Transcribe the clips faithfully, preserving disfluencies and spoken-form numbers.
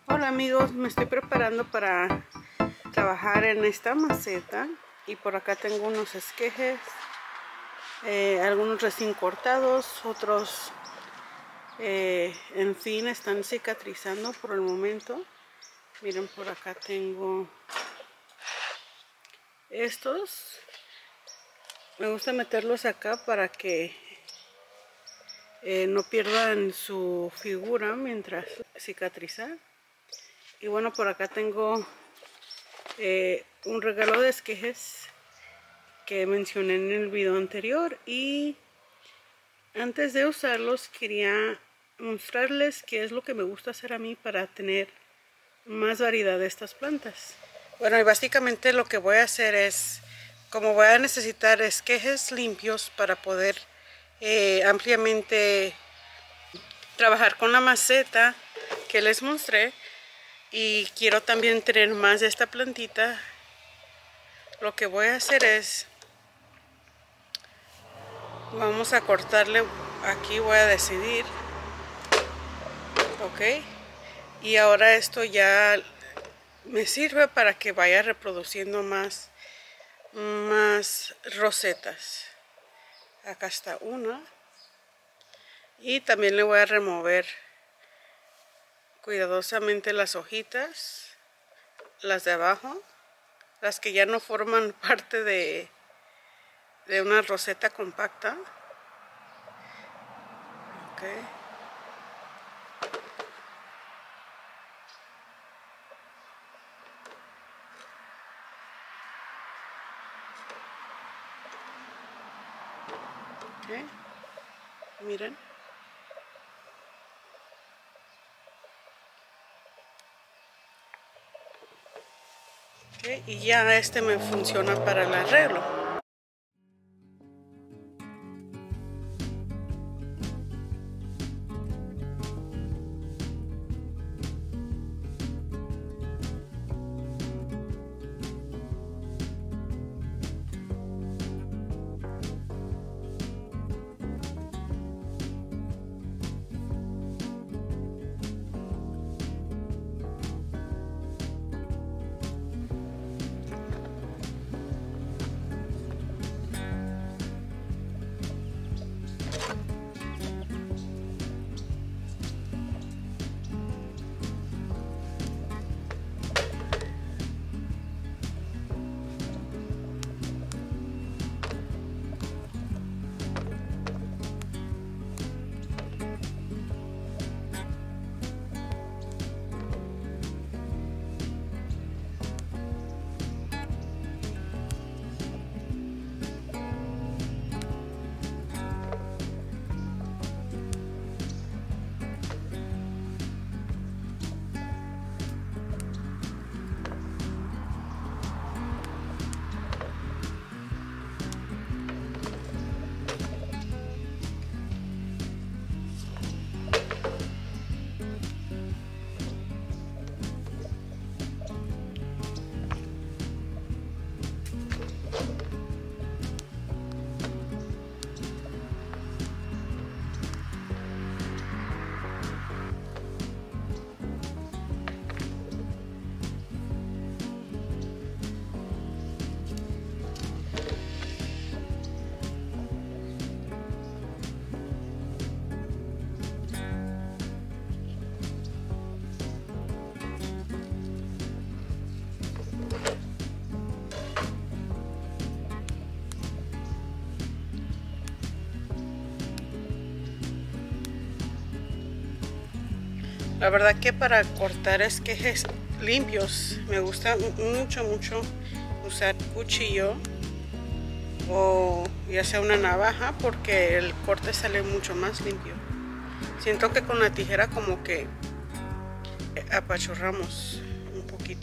Hola amigos, me estoy preparando para trabajar en esta maceta y por acá tengo unos esquejes, eh, algunos recién cortados, otros eh, en fin están cicatrizando por el momento. Miren, por acá tengo estos, me gusta meterlos acá para que eh, no pierdan su figura mientras cicatrizan. Y bueno, por acá tengo eh, un regalo de esquejes que mencioné en el video anterior, y antes de usarlos quería mostrarles qué es lo que me gusta hacer a mí para tener más variedad de estas plantas. Bueno, y básicamente lo que voy a hacer es, como voy a necesitar esquejes limpios para poder eh, ampliamente trabajar con la maceta que les mostré, y quiero también tener más de esta plantita, lo que voy a hacer es, vamos a cortarle aquí, voy a decidir, ok, y ahora esto ya me sirve para que vaya reproduciendo más, más rosetas. Acá está una, y también le voy a remover cuidadosamente las hojitas, las de abajo, las que ya no forman parte de, de una roseta compacta. Okay. Okay. Miren. Okay. Y ya este me funciona para el arreglo. La verdad que para cortar esquejes limpios me gusta mucho, mucho usar cuchillo o ya sea una navaja, porque el corte sale mucho más limpio. Siento que con la tijera como que apachurramos un poquito.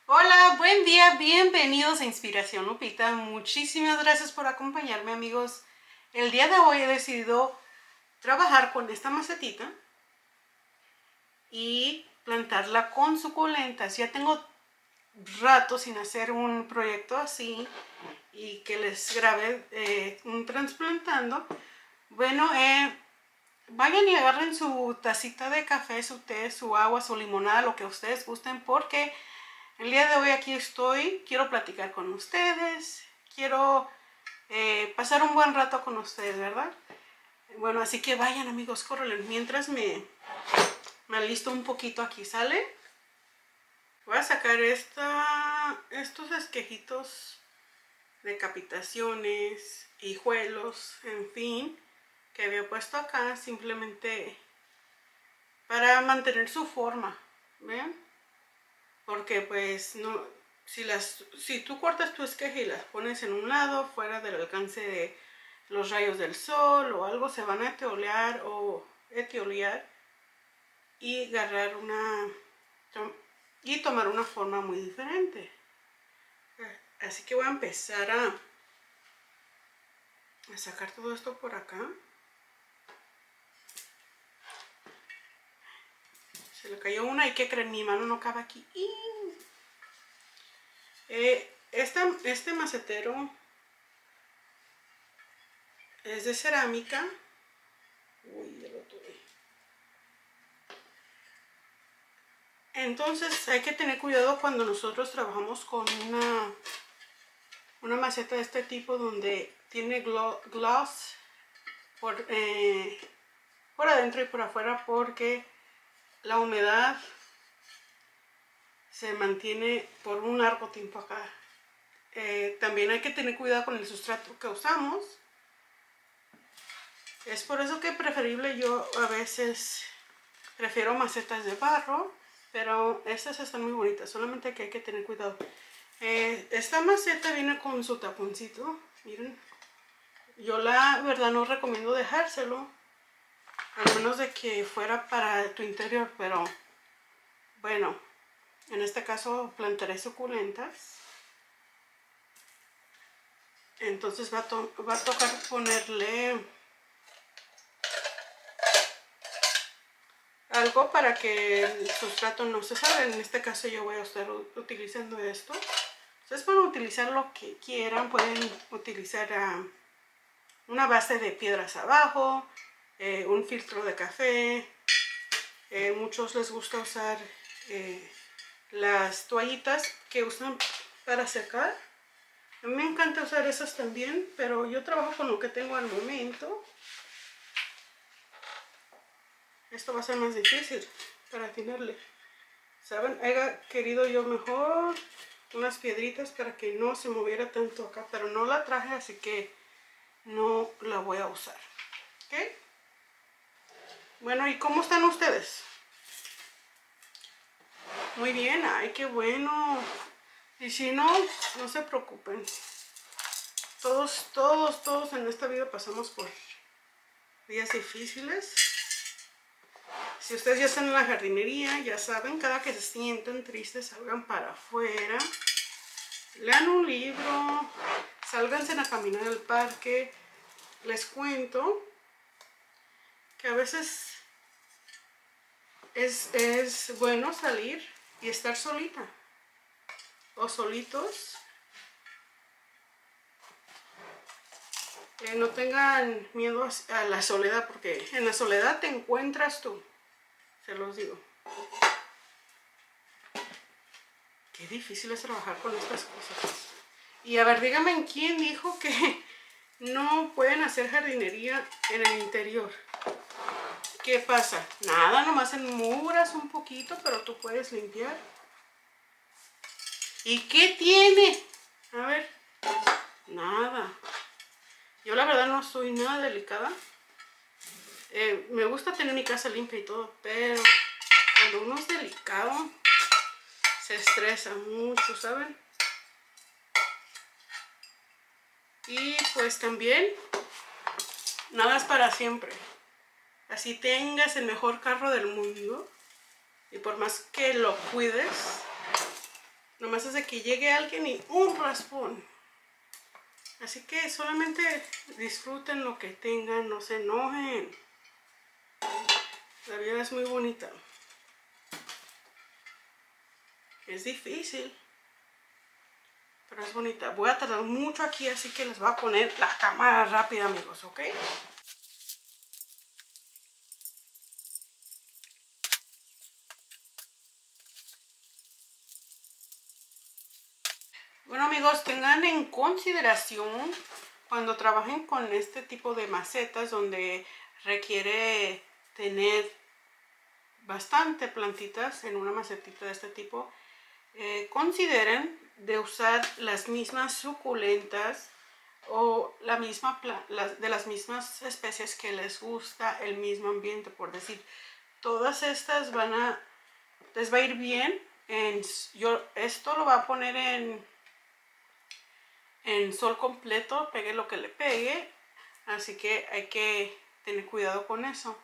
Hola, buen día, bienvenidos a Inspiración Lupita. Muchísimas gracias por acompañarme, amigos. El día de hoy he decidido trabajar con esta macetita y plantarla con suculentas. Ya tengo rato sin hacer un proyecto así y que les grabe eh, un trasplantando. Bueno, eh, vayan y agarren su tacita de café, su té, su agua, su limonada, lo que ustedes gusten, porque el día de hoy aquí estoy, quiero platicar con ustedes, quiero eh, pasar un buen rato con ustedes, ¿verdad? Bueno, así que vayan, amigos, córrele. Mientras me, me alisto un poquito aquí, ¿sale? Voy a sacar esta, estos esquejitos de capitaciones, hijuelos, en fin, que había puesto acá simplemente para mantener su forma, ¿ven? Porque pues no, si, las, si tú cortas tu esqueje y las pones en un lado, fuera del alcance de los rayos del sol o algo, se van a etiolear o etiolear y agarrar una y tomar una forma muy diferente. Así que voy a empezar a, a sacar todo esto por acá. Se le cayó una y ¿qué creen? Mi mano no cabe aquí. Eh, esta, este macetero es de cerámica. Uy, ya lo tuve. Entonces hay que tener cuidado cuando nosotros trabajamos con una, una maceta de este tipo donde tiene gloss por, eh, por adentro y por afuera, porque la humedad se mantiene por un largo tiempo acá. Eh, también hay que tener cuidado con el sustrato que usamos. Es por eso que preferible yo a veces prefiero macetas de barro, pero estas están muy bonitas, solamente que hay que tener cuidado. Eh, esta maceta viene con su taponcito, miren. Yo la verdad no recomiendo dejárselo, al menos de que fuera para tu interior, pero bueno, en este caso plantaré suculentas. Entonces va a, to va a tocar ponerle algo para que el sustrato no se salga. En este caso yo voy a estar utilizando esto. Ustedes pueden utilizar lo que quieran, pueden utilizar uh, una base de piedras abajo, eh, un filtro de café. Eh, muchos les gusta usar eh, las toallitas que usan para secar. A mí me encanta usar esas también, pero yo trabajo con lo que tengo al momento. Esto va a ser más difícil para atinarle. ¿Saben? He querido yo mejor unas piedritas para que no se moviera tanto acá, pero no la traje, así que no la voy a usar. ¿Ok? Bueno, ¿y cómo están ustedes? Muy bien, ay, qué bueno. Y si no, no se preocupen. Todos, todos, todos en esta vida pasamos por días difíciles. Si ustedes ya están en la jardinería, ya saben, cada que se sientan tristes, salgan para afuera, lean un libro, sálganse a caminar al parque. Les cuento que a veces es, es bueno salir y estar solita o solitos. Eh, no tengan miedo a la soledad, porque en la soledad te encuentras tú. Se los digo. Qué difícil es trabajar con estas cosas. Y a ver, díganme quién dijo que no pueden hacer jardinería en el interior. ¿Qué pasa? Nada, nomás enmuras un poquito, pero tú puedes limpiar. ¿Y qué tiene? A ver, nada. Yo la verdad no soy nada delicada. Eh, me gusta tener mi casa limpia y todo, pero cuando uno es delicado, se estresa mucho, ¿saben? Y pues también, nada es para siempre. Así tengas el mejor carro del mundo, y por más que lo cuides, Nomás es de que llegue alguien y un raspón. Así que solamente disfruten lo que tengan, no se enojen. La vida es muy bonita. Es difícil, pero es bonita. Voy a tardar mucho aquí, así que les voy a poner la cámara rápida, amigos, ¿ok? Bueno, amigos, tengan en consideración cuando trabajen con este tipo de macetas donde requiere tener bastante plantitas en una macetita de este tipo, eh, consideren de usar las mismas suculentas o la misma las, de las mismas especies que les gusta el mismo ambiente. Por decir, todas estas van a les va a ir bien en, yo esto lo va a poner en en sol completo, pegue lo que le pegue, así que hay que tener cuidado con eso.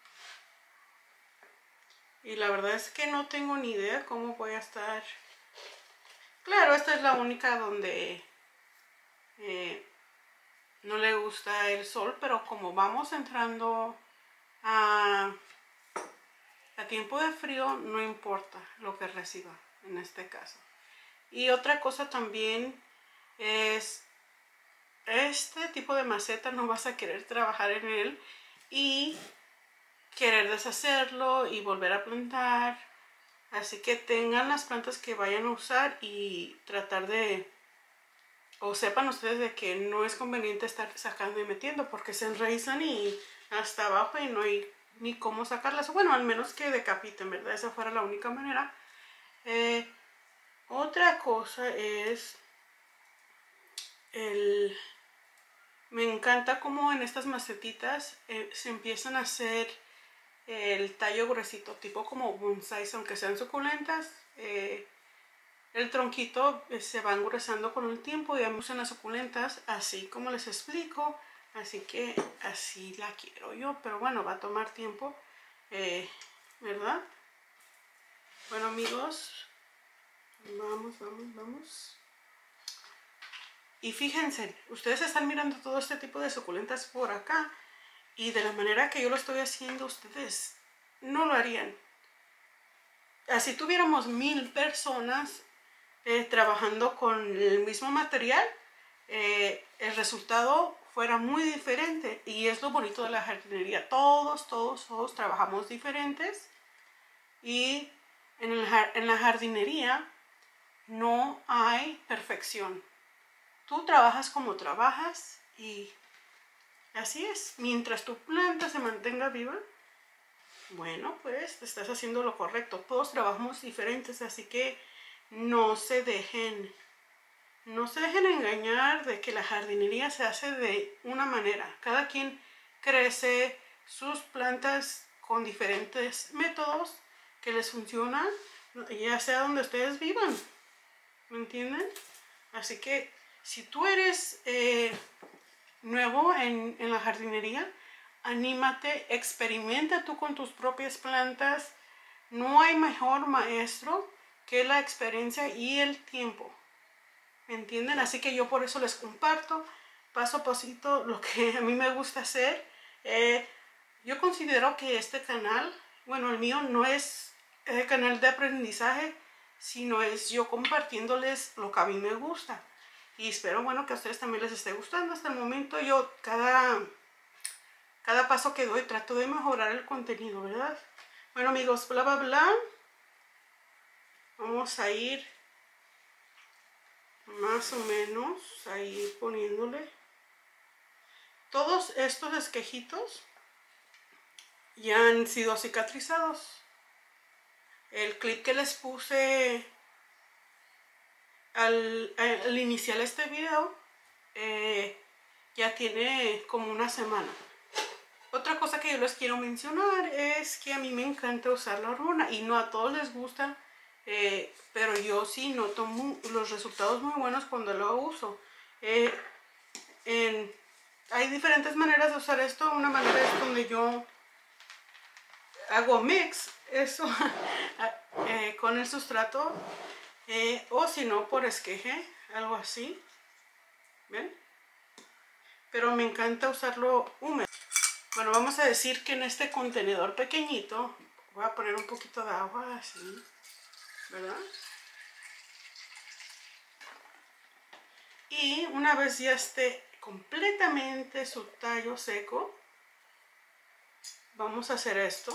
Y la verdad es que no tengo ni idea cómo voy a estar. Claro, esta es la única donde eh, no le gusta el sol, pero como vamos entrando a, a tiempo de frío, no importa lo que reciba en este caso. Y otra cosa también es, este tipo de maceta no vas a querer trabajar en él y querer deshacerlo y volver a plantar. Así que tengan las plantas que vayan a usar y tratar de, o sepan ustedes de que no es conveniente estar sacando y metiendo porque se enraizan y hasta abajo y no hay ni cómo sacarlas. Bueno, al menos que decapiten, ¿verdad? Esa fuera la única manera. Eh, otra cosa es el... Me encanta cómo en estas macetitas eh, se empiezan a hacer el tallo gruesito, tipo como bonsáis, aunque sean suculentas. Eh, el tronquito eh, se va engrosando con el tiempo y usan las suculentas así como les explico. Así que así la quiero yo, pero bueno, va a tomar tiempo, eh, ¿verdad? Bueno, amigos, vamos, vamos, vamos. Y fíjense, ustedes están mirando todo este tipo de suculentas por acá y de la manera que yo lo estoy haciendo, ustedes no lo harían. Si tuviéramos mil personas eh, trabajando con el mismo material, eh, el resultado fuera muy diferente. Y es lo bonito de la jardinería. Todos, todos, todos trabajamos diferentes. Y en, el, en la jardinería no hay perfección. Tú trabajas como trabajas y así es. Mientras tu planta se mantenga viva, bueno, pues estás haciendo lo correcto. Todos trabajamos diferentes, así que no se dejen, no se dejen engañar de que la jardinería se hace de una manera. Cada quien crece sus plantas con diferentes métodos que les funcionan, ya sea donde ustedes vivan. ¿Me entienden? Así que si tú eres eh, nuevo en, en la jardinería, anímate, experimenta tú con tus propias plantas. No hay mejor maestro que la experiencia y el tiempo. ¿Me entienden? Así que yo por eso les comparto paso a pasito lo que a mí me gusta hacer. Eh, yo considero que este canal, bueno, el mío no es el canal de aprendizaje, sino es yo compartiéndoles lo que a mí me gusta. Y espero, bueno, que a ustedes también les esté gustando. Hasta el momento yo cada, cada paso que doy trato de mejorar el contenido, ¿verdad? Bueno, amigos, bla, bla, bla. Vamos a ir más o menos a ir poniéndole. Todos estos esquejitos ya han sido cicatrizados. El clip que les puse al, al iniciar este video eh, ya tiene como una semana. Otra cosa que yo les quiero mencionar es que a mí me encanta usar la hormona y no a todos les gusta, eh, pero yo sí noto muy, los resultados muy buenos cuando lo uso. Eh, en, hay diferentes maneras de usar esto. Una manera es donde yo hago mix eso eh, con el sustrato eh, o si no por esqueje, algo así, ¿ven? Pero me encanta usarlo húmedo. Bueno, vamos a decir que en este contenedor pequeñito voy a poner un poquito de agua así, ¿verdad? Y una vez ya esté completamente su tallo seco, vamos a hacer esto.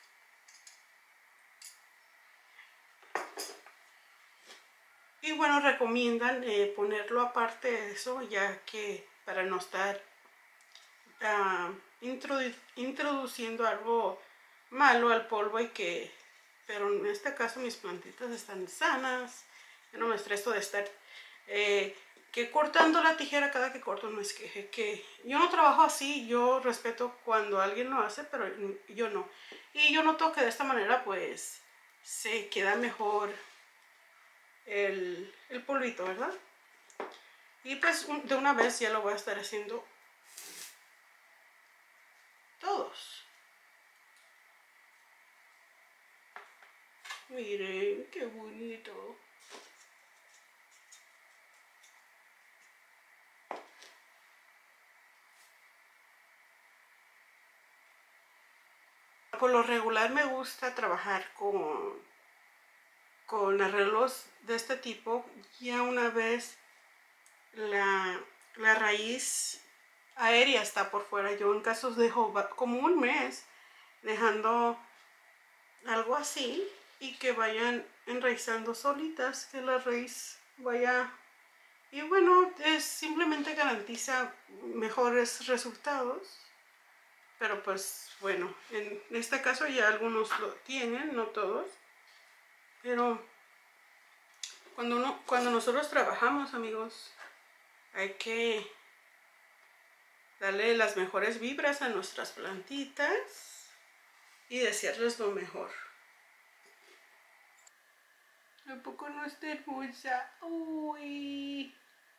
Y bueno, recomiendan eh, ponerlo aparte de eso, ya que para no estar uh, introdu introduciendo algo malo al polvo y que... Pero en este caso mis plantitas están sanas, yo no me estreso de estar... Eh, que cortando la tijera cada que corto un esqueje, que yo no trabajo así, yo respeto cuando alguien lo hace, pero yo no. Y yo noto que de esta manera pues se queda mejor el, el polvito, ¿verdad? Y pues de una vez ya lo voy a estar haciendo todos. Miren, qué bonito. Por lo regular me gusta trabajar con, con arreglos de este tipo. Ya una vez la, la raíz aérea está por fuera, yo en casos dejo como un mes dejando algo así y que vayan enraizando solitas, que la raíz vaya... Y bueno, es, simplemente garantiza mejores resultados. Pero pues bueno, en este caso ya algunos lo tienen, no todos. Pero cuando, uno, cuando nosotros trabajamos, amigos, hay que darle las mejores vibras a nuestras plantitas y desearles lo mejor. ¿A poco no está hermosa? Uy.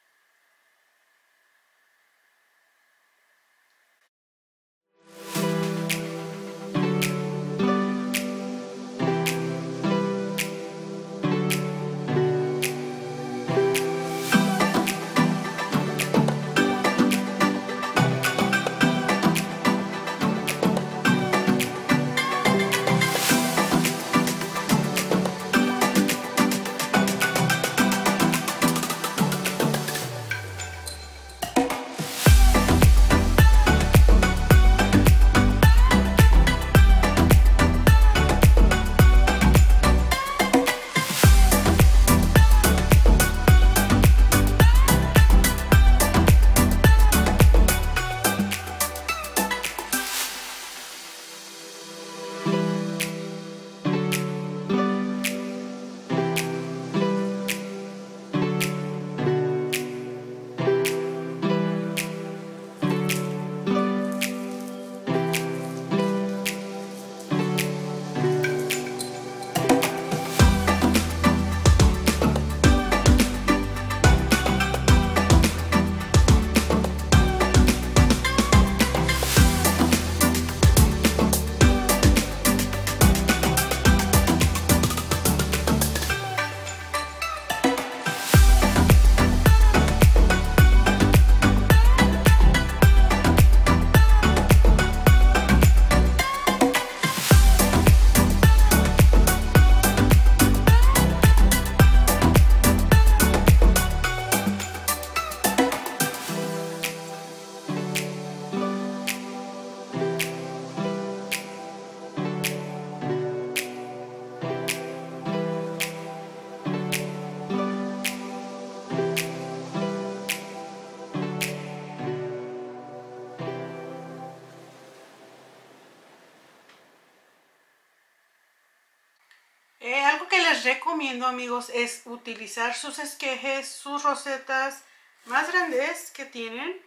Eh, algo que les recomiendo, amigos, es utilizar sus esquejes, sus rosetas más grandes que tienen.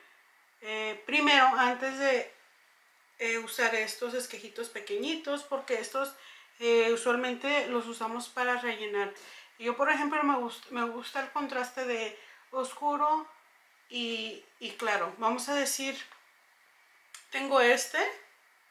Eh, primero, antes de eh, usar estos esquejitos pequeñitos, porque estos eh, usualmente los usamos para rellenar. Yo, por ejemplo, me gusta, me gusta el contraste de oscuro y, y claro. Vamos a decir, tengo este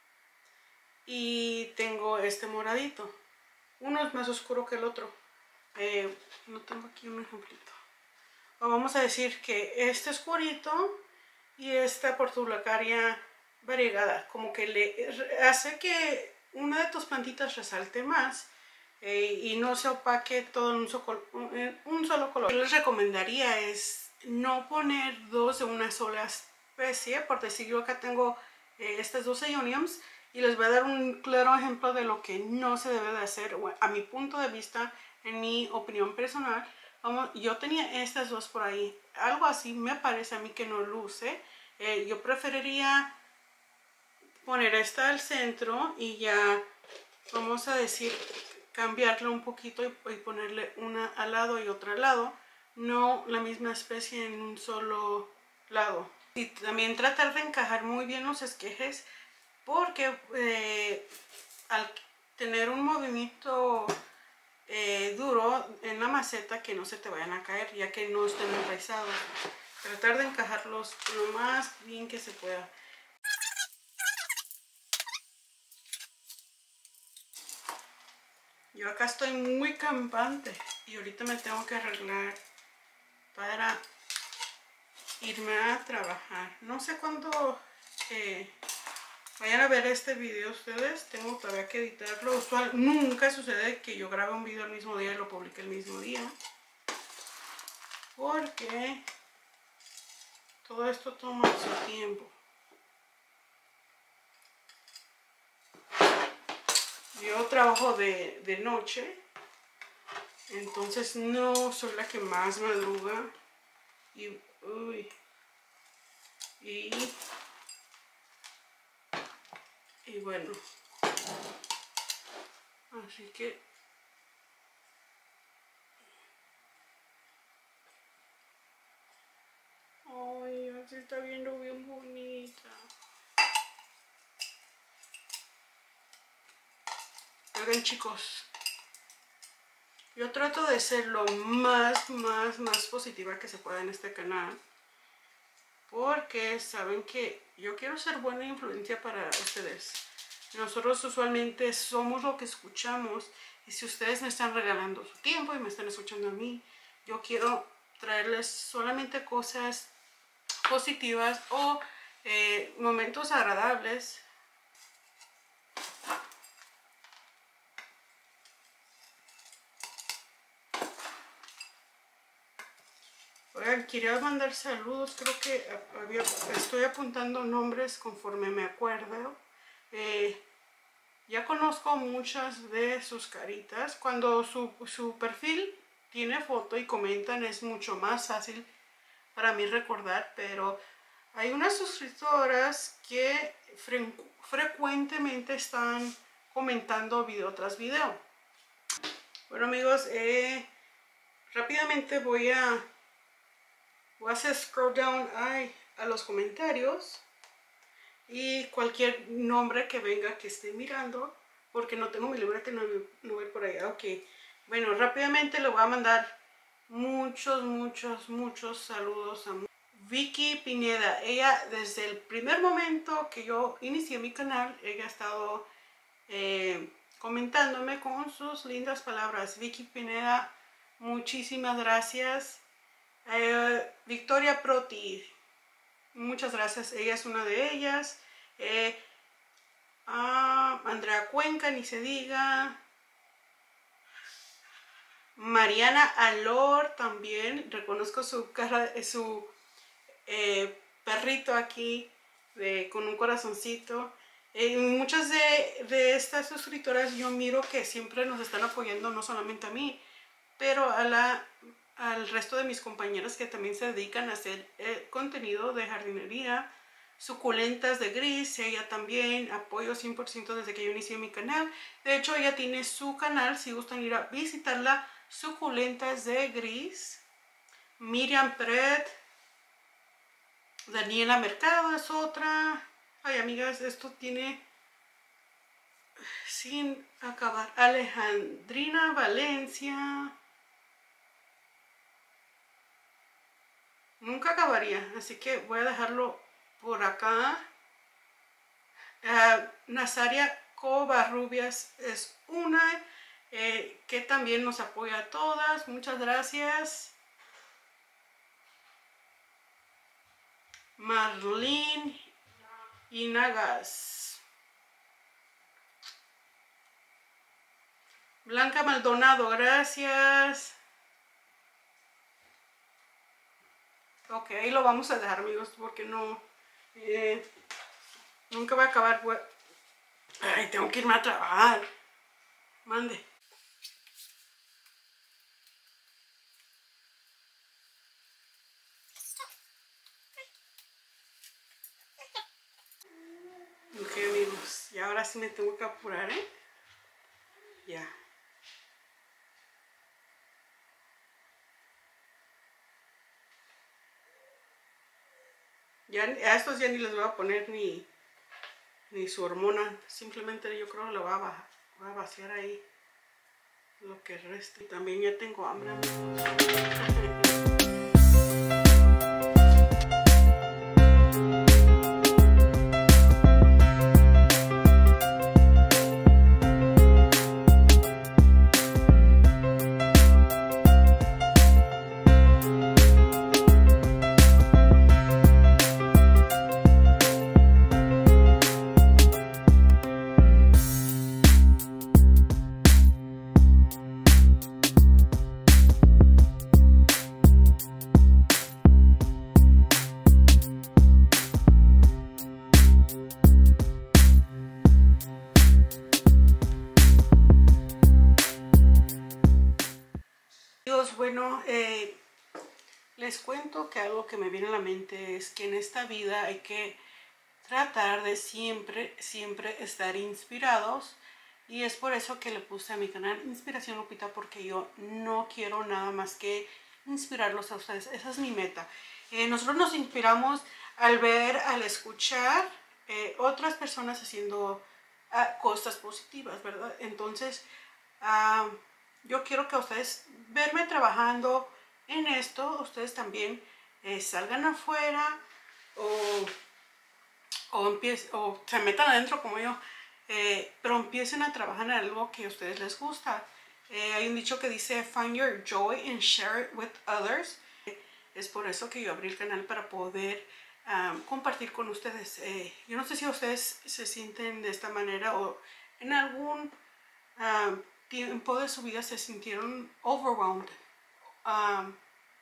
y tengo este moradito. Uno es más oscuro que el otro. eh, no tengo aquí un ejemplito. O vamos a decir que este oscurito y esta portulacaria variegada, como que le hace que una de tus plantitas resalte más eh, y no se opaque todo en un, solo, en un solo color. Lo que les recomendaría es no poner dos de una sola especie, por decir, yo acá tengo eh, estas dos Aeoniums y les voy a dar un claro ejemplo de lo que no se debe de hacer, a mi punto de vista, en mi opinión personal. Vamos, yo tenía estas dos por ahí, algo así me parece a mí que no luce. Eh, yo preferiría poner esta al centro y ya, vamos a decir, cambiarla un poquito y, y ponerle una al lado y otra al lado, no la misma especie en un solo lado. Y también tratar de encajar muy bien los esquejes, porque eh, al tener un movimiento eh, duro en la maceta, que no se te vayan a caer ya que no estén enraizados. Tratar de encajarlos lo más bien que se pueda. Yo acá estoy muy campante y ahorita me tengo que arreglar para irme a trabajar. No sé cuándo eh, vayan a ver este video ustedes, tengo todavía que editarlo. Usual, nunca sucede que yo grabe un video el mismo día y lo publique el mismo día, porque todo esto toma su tiempo. Yo trabajo de, de noche, entonces no soy la que más madruga y, uy, y, y bueno, así que ay, así está viendo bien bonita. Oigan, chicos, yo trato de ser lo más, más, más positiva que se pueda en este canal, porque saben que yo quiero ser buena influencia para ustedes. Nosotros usualmente somos lo que escuchamos, y si ustedes me están regalando su tiempo y me están escuchando a mí, yo quiero traerles solamente cosas positivas o eh, momentos agradables. Oigan, quería mandar saludos, creo que había, estoy apuntando nombres conforme me acuerdo. Eh, ya conozco muchas de sus caritas. Cuando su, su perfil tiene foto y comentan es mucho más fácil para mí recordar, pero hay unas suscriptoras que fre frecuentemente están comentando video tras video. Bueno, amigos, eh, rápidamente voy a voy a hacer scroll down ay, a los comentarios y cualquier nombre que venga que esté mirando, porque no tengo mi libreta, no, no voy por allá. Ok, bueno, rápidamente le voy a mandar muchos, muchos, muchos saludos a Vicky Pineda. Ella, desde el primer momento que yo inicié mi canal, ella ha estado eh, comentándome con sus lindas palabras. Vicky Pineda, muchísimas gracias. Eh, Victoria Proti, muchas gracias, ella es una de ellas. eh, ah, Andrea Cuenca, ni se diga. Mariana Alor también, reconozco su cara, su eh, perrito aquí de, con un corazoncito. Eh, muchas de, de estas suscriptoras yo miro que siempre nos están apoyando, no solamente a mí, pero a la al resto de mis compañeras que también se dedican a hacer eh, contenido de jardinería. Suculentas de Gris, ella también apoyo cien por ciento desde que yo inicié mi canal. De hecho, ella tiene su canal, si gustan ir a visitarla, Suculentas de Gris. Miriam Pret, Daniela Mercado es otra. Ay, amigas, esto tiene sin acabar. Alejandrina Valencia. Nunca acabaría, así que voy a dejarlo por acá. Uh, Nazaria Covarrubias es una. eh, que también nos apoya a todas. Muchas gracias. Marlene Inagas. Blanca Maldonado, gracias. Ok, ahí lo vamos a dejar, amigos, porque no... Eh, nunca va a acabar. Ay, tengo que irme a trabajar. Mande. Ok, amigos, y ahora sí me tengo que apurar, ¿eh? Ya. Ya a estos ya ni les voy a poner ni, ni su hormona. Simplemente yo creo que lo voy a, bajar, voy a vaciar ahí lo que resta. Y también ya tengo hambre, amigos. Bueno, eh, les cuento que algo que me viene a la mente es que en esta vida hay que tratar de siempre, siempre estar inspirados, y es por eso que le puse a mi canal Inspiración Lupita, porque yo no quiero nada más que inspirarlos a ustedes. Esa es mi meta. Eh, nosotros nos inspiramos al ver, al escuchar eh, otras personas haciendo uh, cosas positivas, ¿verdad? Entonces, uh, yo quiero que ustedes verme trabajando en esto. Ustedes también eh, salgan afuera o, o, empiecen, o se metan adentro como yo, eh, pero empiecen a trabajar en algo que a ustedes les gusta. Eh, hay un dicho que dice find your joy and share it with others. Es por eso que yo abrí el canal, para poder um, compartir con ustedes. Eh, yo no sé si ustedes se sienten de esta manera o en algún um, tiempo de su vida se sintieron overwhelmed. Um,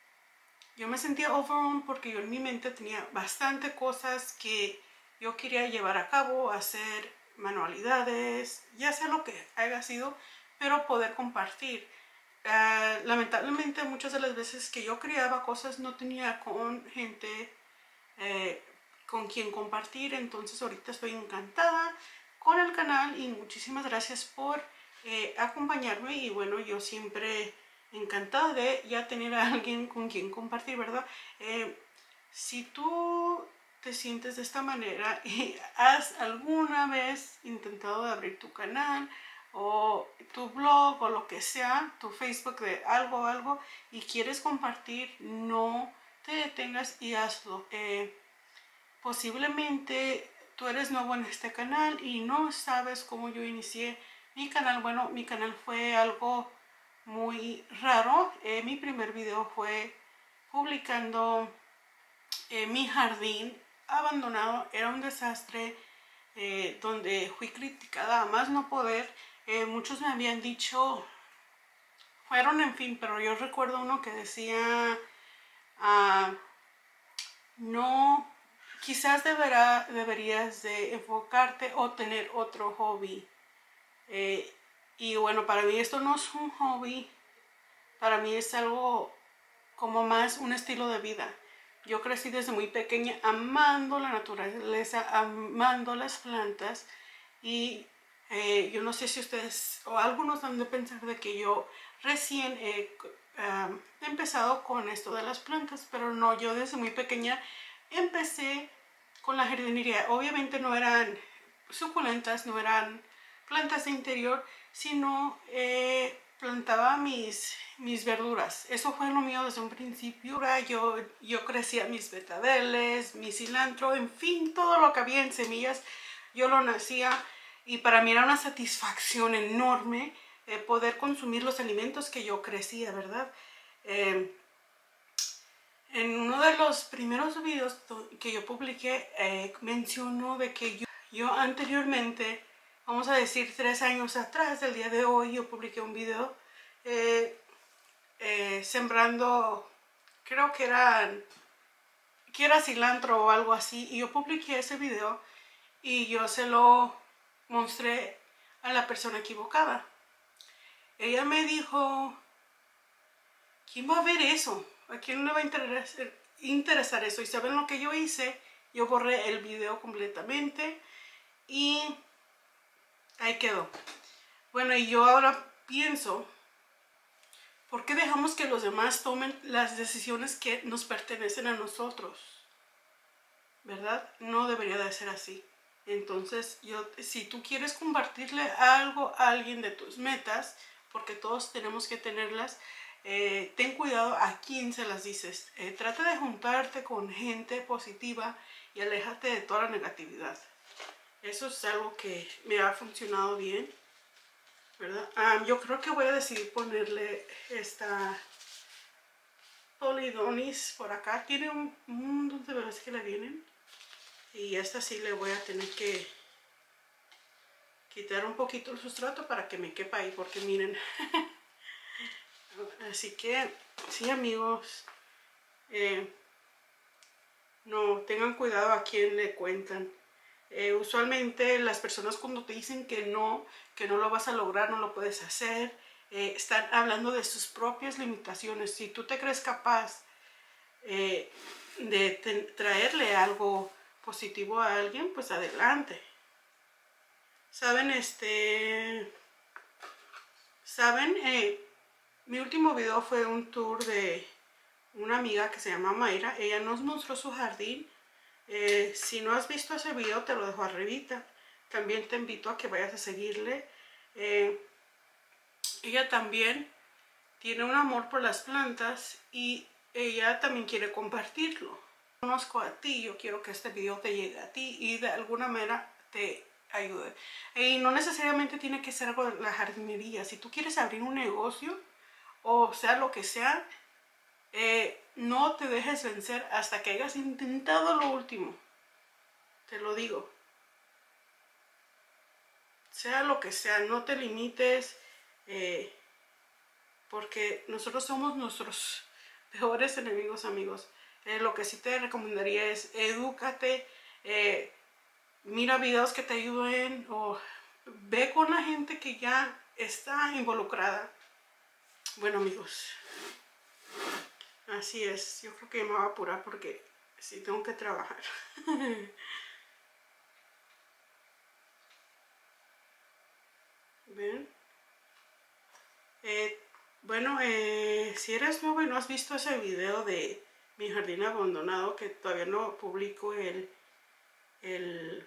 yo me sentía overwhelmed porque yo en mi mente tenía bastante cosas que yo quería llevar a cabo, hacer manualidades, ya sea lo que haya sido, pero poder compartir. Uh, lamentablemente muchas de las veces que yo creaba cosas no tenía con gente eh, con quien compartir. Entonces ahorita estoy encantada con el canal y muchísimas gracias por eh, acompañarme. Y bueno, yo siempre encantada de ya tener a alguien con quien compartir, ¿verdad? Eh, si tú te sientes de esta manera y has alguna vez intentado de abrir tu canal o tu blog o lo que sea, tu Facebook, de algo algo y quieres compartir, no te detengas y hazlo. Eh, posiblemente tú eres nuevo en este canal y no sabes cómo yo inicié mi canal. Bueno, mi canal fue algo muy raro. Eh, mi primer video fue publicando eh, mi jardín abandonado. Era un desastre, eh, donde fui criticada a más no poder. Eh, muchos me habían dicho, fueron en fin, pero yo recuerdo uno que decía, uh, no, quizás deberá, deberías de enfocarte o tener otro hobby. Eh, y bueno, para mí esto no es un hobby, para mí es algo como más un estilo de vida. Yo crecí desde muy pequeña amando la naturaleza, amando las plantas, y eh, yo no sé si ustedes o algunos han de pensar de que yo recién he uh, empezado con esto de las plantas, pero no, yo desde muy pequeña empecé con la jardinería. Obviamente no eran suculentas, no eran plantas de interior, sino eh, plantaba mis, mis verduras. Eso fue lo mío desde un principio. Yo, yo crecía mis betabeles, mi cilantro, en fin, todo lo que había en semillas, yo lo nacía, y para mí era una satisfacción enorme eh, poder consumir los alimentos que yo crecía, ¿verdad? Eh, en uno de los primeros videos que yo publiqué, eh, mencionó de que yo, yo anteriormente, vamos a decir tres años atrás del día de hoy, yo publiqué un video eh, eh, sembrando, creo que era, que era cilantro o algo así, y yo publiqué ese video y yo se lo mostré a la persona equivocada. Ella me dijo, ¿quién va a ver eso? ¿A quién le va a interesar, interesar eso? Y saben lo que yo hice, yo borré el video completamente y ahí quedó. Bueno, y yo ahora pienso, ¿por qué dejamos que los demás tomen las decisiones que nos pertenecen a nosotros? ¿Verdad? No debería de ser así. Entonces, yo, si tú quieres compartirle algo a alguien de tus metas, porque todos tenemos que tenerlas, eh, ten cuidado a quién se las dices. Eh, trata de juntarte con gente positiva y aléjate de toda la negatividad. Eso es algo que me ha funcionado bien, ¿verdad? Um, yo creo que voy a decidir ponerle esta Polidonis por acá. Tiene un, un montón de bebés que le vienen. Y esta sí le voy a tener que quitar un poquito el sustrato para que me quepa ahí, porque miren. Así que, sí, amigos, eh, no, tengan cuidado a quién le cuentan. Eh, usualmente las personas cuando te dicen que no, que no lo vas a lograr, no lo puedes hacer, eh, están hablando de sus propias limitaciones. Si tú te crees capaz eh, de traerle algo positivo a alguien, pues adelante. Saben, este, saben, eh, mi último video fue un tour de una amiga que se llama Mayra. Ella nos mostró su jardín. Eh, si no has visto ese video, te lo dejo arribita. También te invito a que vayas a seguirle. Eh, ella también tiene un amor por las plantas y ella también quiere compartirlo. Conozco a ti, yo quiero que este video te llegue a ti y de alguna manera te ayude. Y no necesariamente tiene que ser algo de la jardinería. Si tú quieres abrir un negocio o sea lo que sea, eh, no te dejes vencer hasta que hayas intentado lo último. Te lo digo. Sea lo que sea, no te limites, eh, porque nosotros somos nuestros peores enemigos, amigos. Eh, lo que sí te recomendaría es edúcate, eh, mira videos que te ayuden o ve con la gente que ya está involucrada. Bueno, amigos, así es. Yo creo que me voy a apurar porque sí tengo que trabajar. ¿Ven? Eh, bueno, eh, si eres nuevo y no has visto ese video de mi jardín abandonado, que todavía no publico el, el,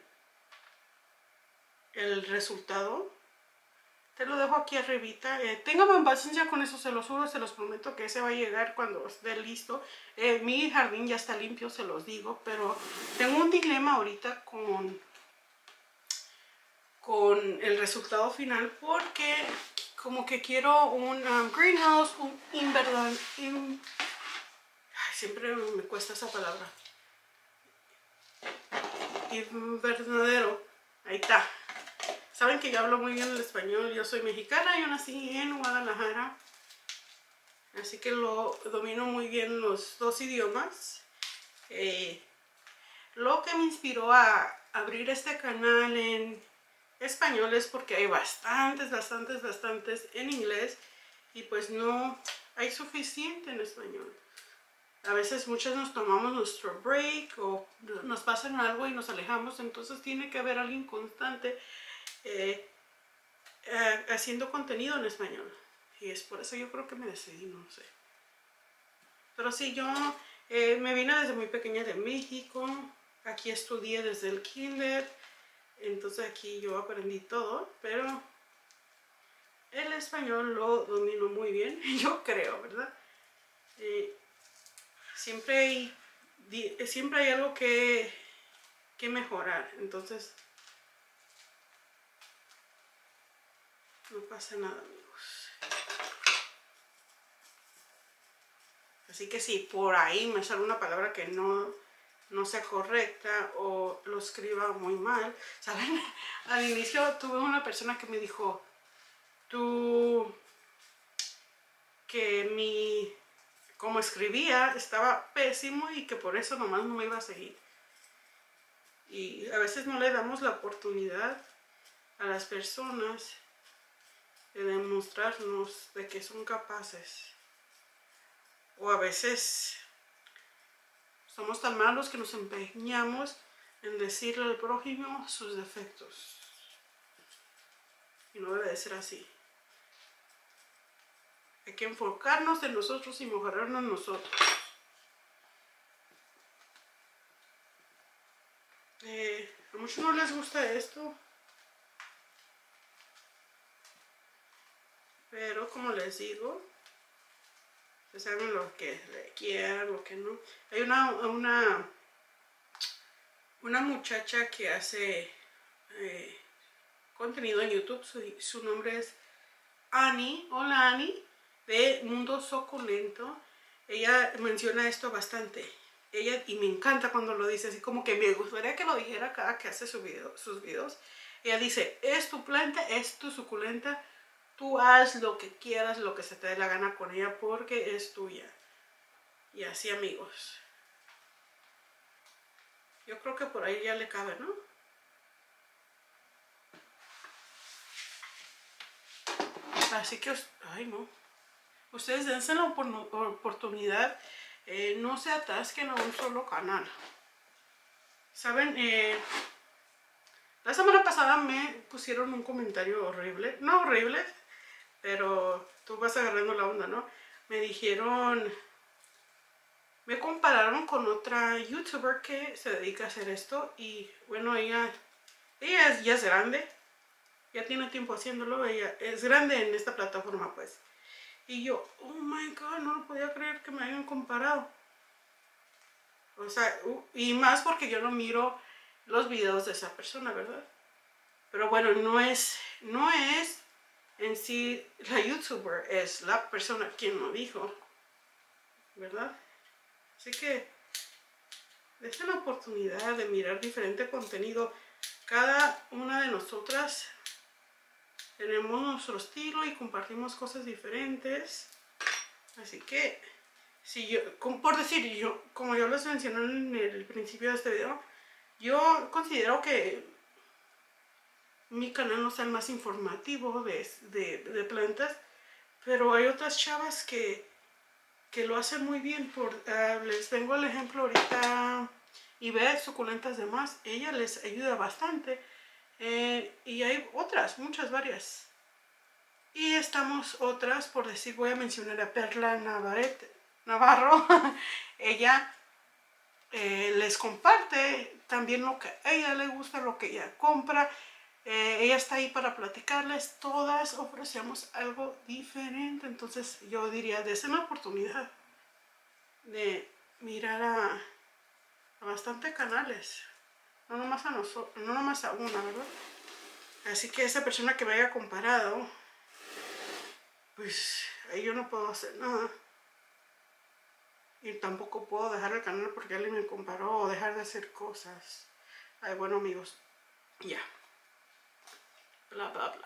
el resultado, te lo dejo aquí arribita. Eh, ténganme paciencia con eso, se los juro, se los prometo que ese va a llegar cuando esté listo. Eh, mi jardín ya está limpio, se los digo, pero tengo un dilema ahorita con, con el resultado final porque como que quiero un um, greenhouse, un invernadero. In, siempre me cuesta esa palabra. Invernadero. Ahí está. Saben que yo hablo muy bien el español. Yo soy mexicana, yo nací en Guadalajara. Así que lo domino muy bien los dos idiomas. Eh, lo que me inspiró a abrir este canal en español es porque hay bastantes, bastantes, bastantes en inglés. Y pues no hay suficiente en español. A veces muchas nos tomamos nuestro break o nos pasan algo y nos alejamos. Entonces tiene que haber alguien constante Eh, eh, haciendo contenido en español, y es por eso yo creo que me decidí, no sé, pero sí, yo eh, me vine desde muy pequeña de México, aquí estudié desde el kinder, entonces aquí yo aprendí todo, pero el español lo domino muy bien, yo creo, ¿verdad? Eh, siempre hay siempre hay algo que, que mejorar, entonces No pasa nada, amigos. Así que si por ahí me sale una palabra que no, no sea correcta o lo escriba muy mal, ¿saben? Al inicio tuve una persona que me dijo, tú, que mi, como escribía estaba pésimo y que por eso nomás no me iba a seguir. Y a veces no le damos la oportunidad a las personas de demostrarnos de que son capaces. O a veces somos tan malos que nos empeñamos en decirle al prójimo sus defectos. Y no debe de ser así. Hay que enfocarnos en nosotros y mejorarnos nosotros. Eh, a muchos no les gusta esto. Pero como les digo, se saben lo que le quieran, lo que no. Hay una, una, una muchacha que hace eh, contenido en YouTube. Su, su nombre es Annie. Hola Annie, de Mundo Suculento. Ella menciona esto bastante. Ella, y me encanta cuando lo dice, así como que me gustaría que lo dijera cada que hace su video, sus videos. Ella dice, es tu planta, es tu suculenta. Tú haz lo que quieras, lo que se te dé la gana con ella, porque es tuya. Y así, amigos. Yo creo que por ahí ya le cabe, ¿no? Así que, ay no. Ustedes dense la oportunidad. Eh, no se atasquen a un solo canal. ¿Saben? Eh, la semana pasada me pusieron un comentario horrible. No horrible, pero tú vas agarrando la onda, ¿no? Me dijeron, me compararon con otra youtuber que se dedica a hacer esto. Y bueno, ella, ella es, ya es grande, ya tiene tiempo haciéndolo, ella es grande en esta plataforma, pues. Y yo, oh my god, no lo podía creer que me hayan comparado. O sea, uh, y más porque yo no miro los videos de esa persona, ¿verdad? Pero bueno, no es, no es en sí la youtuber, es la persona quien lo dijo, ¿verdad? Así que dense la oportunidad de mirar diferente contenido. Cada una de nosotras tenemos nuestro estilo y compartimos cosas diferentes. Así que, si yo, por decir, yo, como yo les mencioné en el principio de este video, yo considero que mi canal no sea el más informativo de, de, de plantas, pero hay otras chavas que, que lo hacen muy bien. Por, uh, les tengo el ejemplo ahorita, Ivette Suculentas de Más, ella les ayuda bastante. Eh, y hay otras, muchas, varias. Y estamos otras, por decir, voy a mencionar a Perla Navarrete, Navarro. Ella eh, les comparte también lo que a ella le gusta, lo que ella compra. Eh, ella está ahí para platicarles. Todas ofrecemos algo diferente. Entonces yo diría, dense una oportunidad de mirar a, a bastantes canales. No nomás a nosotros, no nomás a una, ¿verdad? Así que esa persona que me haya comparado, pues ahí yo no puedo hacer nada. Y tampoco puedo dejar el canal porque alguien me comparó o dejar de hacer cosas. Ay, bueno, amigos, ya. Bla, bla, bla.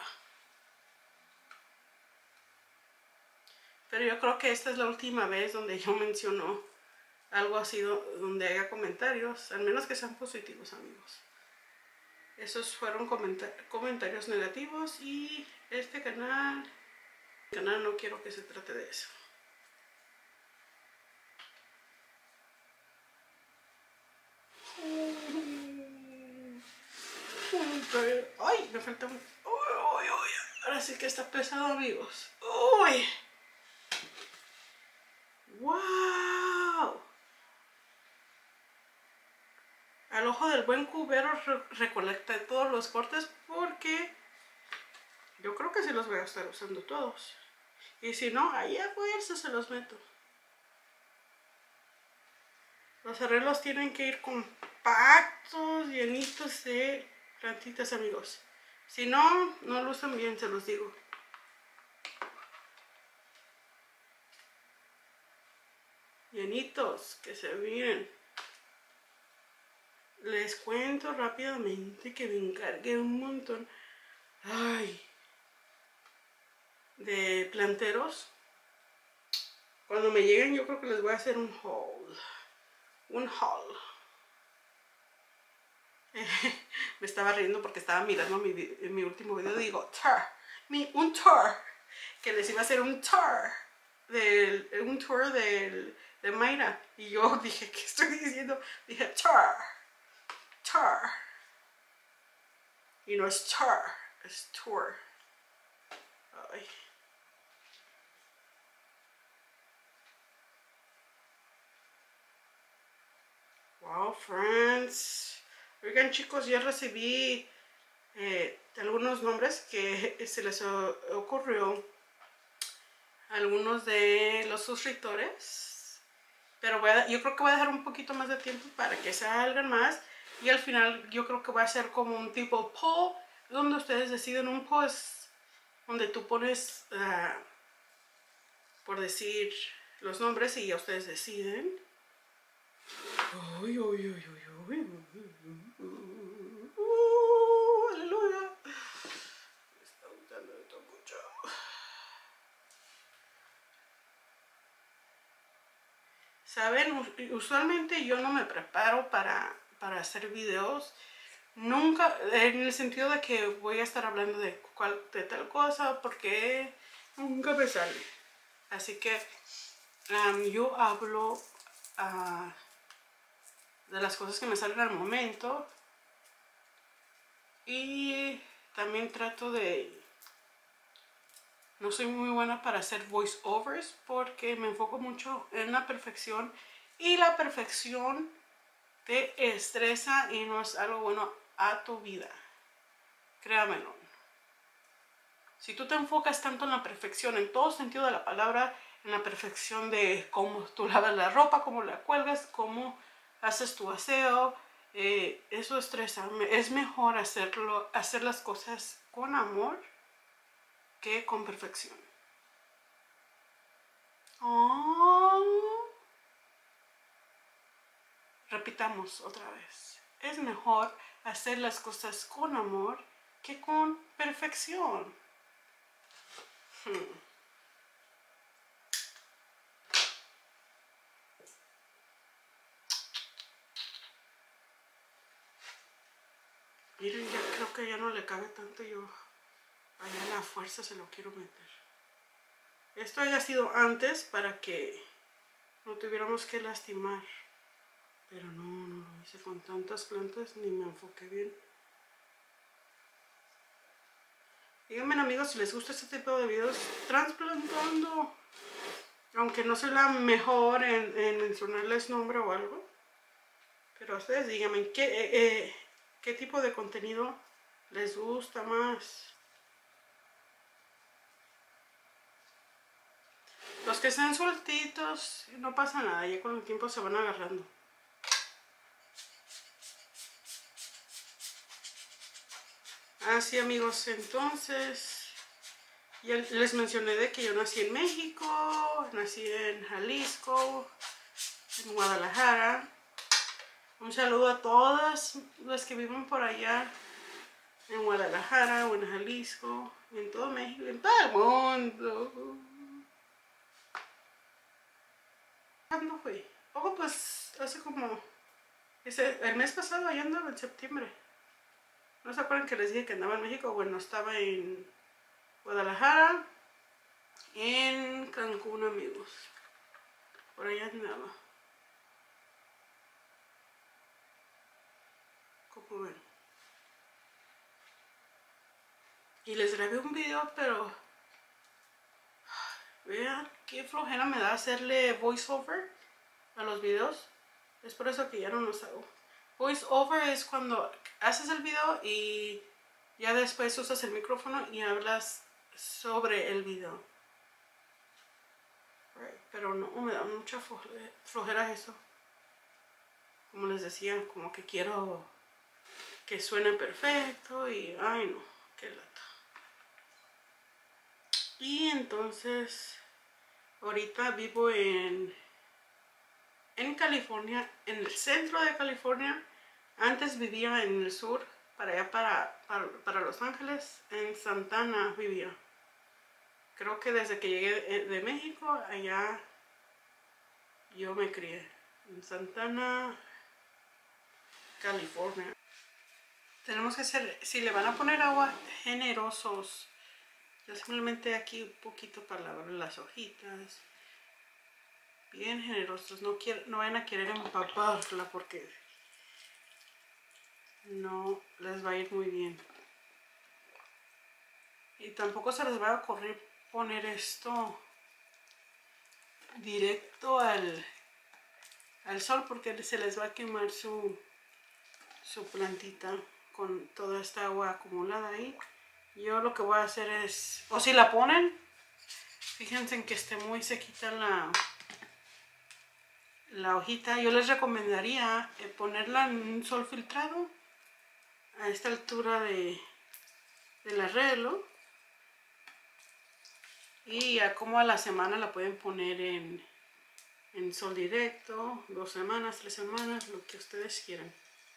Pero yo creo que esta es la última vez donde yo menciono algo así, donde haya comentarios, al menos que sean positivos, amigos. Esos fueron comentar comentarios negativos y este canal, este canal no quiero que se trate de eso. Ay, me falta un... Uy, uy, uy. Ahora sí que está pesado, amigos. Uy. Wow. Al ojo del buen cubero re recolecta todos los cortes porque yo creo que sí los voy a estar usando todos. Y si no, ahí a fuerza se los meto. Los arreglos tienen que ir compactos, llenitos de plantitas, amigos. Si no, no lucen bien, se los digo. llenitos, que se miren. Les cuento rápidamente que me encargué un montón, ay, de planteros. Cuando me lleguen yo creo que les voy a hacer un haul, un haul. Me estaba riendo porque estaba mirando mi, mi último video y digo, tour, mi, un tour, que les iba a hacer un tour, del, un tour del, de Mayra. Y yo dije, ¿qué estoy diciendo? Dije, tour, tour. Y no es tour, es tour. Ay. Wow, friends. Oigan, chicos, ya recibí eh, algunos nombres que se les ocurrió a algunos de los suscriptores. Pero voy a, yo creo que voy a dejar un poquito más de tiempo para que salgan más. Y al final yo creo que va a ser como un tipo poll, donde ustedes deciden un post, donde tú pones, uh, por decir, los nombres y ya ustedes deciden. Uy, uy, uy, uy, uy, uy, uh, aleluya. Me está gustando esto mucho. Saben, usualmente yo no me preparo para, para hacer videos. Nunca, en el sentido de que voy a estar hablando de, cual, de tal cosa, porque nunca me sale. Así que um, yo hablo uh, de las cosas que me salen al momento. Y también trato de... No soy muy buena para hacer voiceovers porque me enfoco mucho en la perfección. Y la perfección te estresa y no es algo bueno a tu vida. Créamelo. Si tú te enfocas tanto en la perfección, en todo sentido de la palabra, en la perfección de cómo tú lavas la ropa, cómo la cuelgas, cómo haces tu aseo, eh, eso estresa. Es mejor hacerlo, hacer las cosas con amor que con perfección. Oh. Repitamos otra vez. Es mejor hacer las cosas con amor que con perfección. Hmm. Miren, ya creo que ya no le cabe tanto, yo allá a la fuerza se lo quiero meter. Esto haya sido antes para que no tuviéramos que lastimar. Pero no, no lo hice con tantas plantas ni me enfoqué bien. Díganme, amigos, si les gusta este tipo de videos trasplantando. Aunque no soy la mejor en, en mencionarles nombre o algo. Pero ustedes díganme, ¿qué, eh, eh, ¿qué tipo de contenido les gusta más? Los que sean sueltitos, no pasa nada, ya con el tiempo se van agarrando. Así, amigos, entonces, ya les mencioné de que yo nací en México, nací en Jalisco, en Guadalajara. Un saludo a todas las que viven por allá, en Guadalajara o en Jalisco, en todo México, en todo el mundo. ¿Cuándo fui? Oh, pues hace como... Ese, el mes pasado, allá andaba en septiembre. ¿No se acuerdan que les dije que andaba en México? Bueno, estaba en Guadalajara, en Cancún, amigos. Por allá andaba. Como ven. Y les grabé un video, pero... Vean qué flojera me da hacerle voiceover a los videos. Es por eso que ya no los hago. Voiceover es cuando haces el video y ya después usas el micrófono y hablas sobre el video. Right. Pero no, me da mucha flojera eso. Como les decía, como que quiero que suene perfecto y... Ay no, qué lata. Y entonces, ahorita vivo en en California, en el centro de California. Antes vivía en el sur, para allá para, para, para Los Ángeles, en Santana vivía. Creo que desde que llegué de México, allá yo me crié. En Santana, California. Tenemos que ser, si le van a poner agua, generosos. Yo simplemente aquí un poquito para lavar las hojitas. Bien generosos. No, quiero, no van a querer empaparla porque no les va a ir muy bien. Y tampoco se les va a ocurrir poner esto directo al, al sol porque se les va a quemar su, su plantita con toda esta agua acumulada ahí. Yo lo que voy a hacer es, o si la ponen, fíjense en que esté muy sequita la, la hojita. Yo les recomendaría ponerla en un sol filtrado a esta altura de, del arreglo. Y ya como a la semana la pueden poner en, en sol directo, dos semanas, tres semanas, lo que ustedes quieran.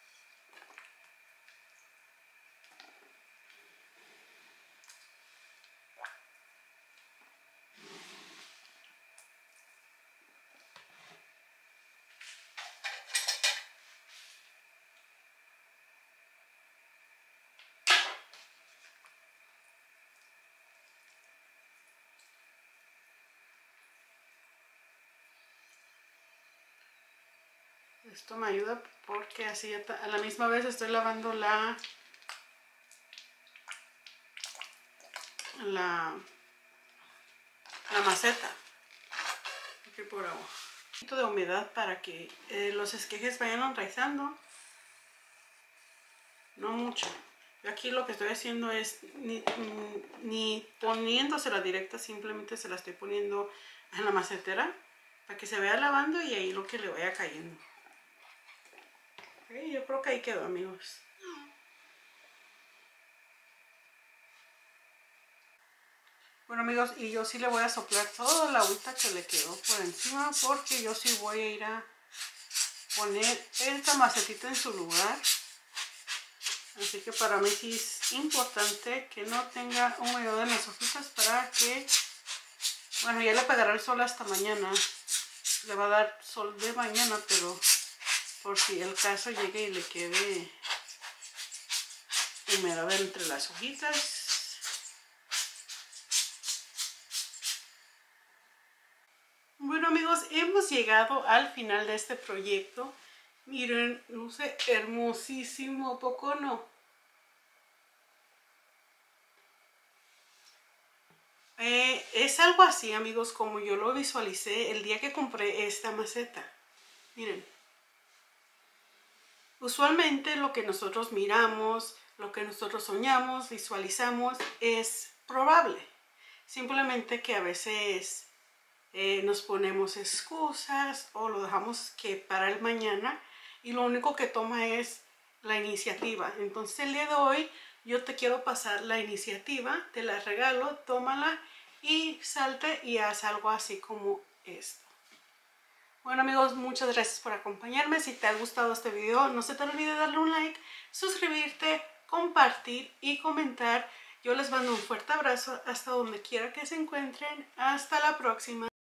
Esto me ayuda porque así a la misma vez estoy lavando la la, la maceta. Aquí por agua. Un poquito de humedad para que eh, los esquejes vayan enraizando. No mucho. Yo aquí lo que estoy haciendo es ni, ni poniéndosela directa, simplemente se la estoy poniendo en la macetera para que se vaya lavando y ahí lo que le vaya cayendo. Okay, yo creo que ahí quedó, amigos. Bueno, amigos, y yo sí le voy a soplar toda la agüita que le quedó por encima porque yo sí voy a ir a poner esta macetita en su lugar. Así que para mí sí es importante que no tenga humedad en las hojitas para que, bueno, ya le pegará el sol hasta mañana. Le va a dar sol de mañana, pero por si el caso llegue y le quede humedad entre las hojitas. Bueno, amigos, hemos llegado al final de este proyecto. Miren, luce hermosísimo, ¿a poco no? Eh, es algo así, amigos, como yo lo visualicé el día que compré esta maceta. Miren. Usualmente lo que nosotros miramos, lo que nosotros soñamos, visualizamos, es probable. Simplemente que a veces eh, nos ponemos excusas o lo dejamos que para el mañana y lo único que toma es la iniciativa. Entonces el día de hoy yo te quiero pasar la iniciativa, te la regalo, tómala y salte y haz algo así como esto. Bueno, amigos, muchas gracias por acompañarme. Si te ha gustado este video, no se te olvide darle un like, suscribirte, compartir y comentar. Yo les mando un fuerte abrazo hasta donde quiera que se encuentren. Hasta la próxima.